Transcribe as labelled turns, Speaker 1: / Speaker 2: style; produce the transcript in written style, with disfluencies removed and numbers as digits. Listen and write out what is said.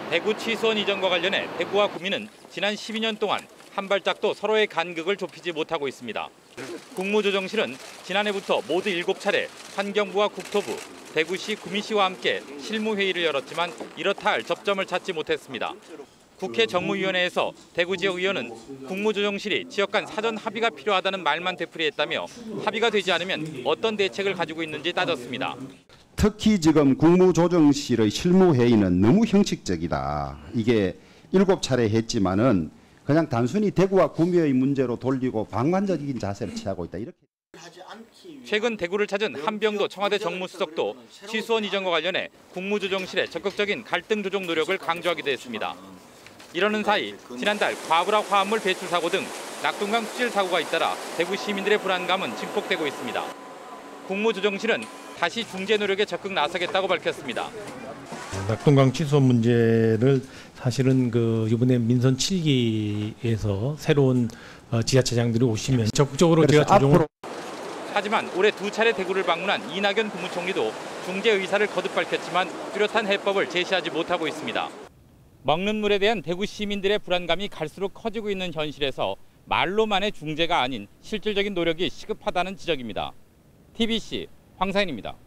Speaker 1: 대구 취수원 이전과 관련해 대구와 구미는 지난 12년 동안 한 발짝도 서로의 간극을 좁히지 못하고 있습니다. 국무조정실은 지난해부터 모두 7차례 환경부와 국토부, 대구시, 구미시와 함께 실무회의를 열었지만 이렇다 할 접점을 찾지 못했습니다. 국회 정무위원회에서 대구 지역 의원은 국무조정실이 지역 간 사전 합의가 필요하다는 말만 되풀이했다며 합의가 되지 않으면 어떤 대책을 가지고 있는지 따졌습니다.
Speaker 2: 특히 지금 국무조정실의 실무회의는 너무 형식적이다. 이게 7차례 했지만은 그냥 단순히 대구와 구미의 문제로 돌리고 방관적인 자세를 취하고 있다. 이렇게.
Speaker 1: 최근 대구를 찾은 한병도 청와대 정무수석도 취수원 이전과 관련해 국무조정실의 적극적인 갈등 조정 노력을 강조하기도 했습니다. 이러는 사이 지난달 과불화 화합물 배출 사고 등 낙동강 수질 사고가 잇따라 대구 시민들의 불안감은 증폭되고 있습니다. 국무조정실은 다시 중재 노력에 적극 나서겠다고 밝혔습니다.
Speaker 3: 낙동강 취수원 문제를 사실은 이번에 민선 7기에서 새로운 지자체장들이 오시면 적극적으로 제가 조정을.
Speaker 1: 하지만 올해 2차례 대구를 방문한 이낙연 국무총리도 중재 의사를 거듭 밝혔지만 뚜렷한 해법을 제시하지 못하고 있습니다. 먹는 물에 대한 대구 시민들의 불안감이 갈수록 커지고 있는 현실에서 말로만의 중재가 아닌 실질적인 노력이 시급하다는 지적입니다. TBC 황사인입니다.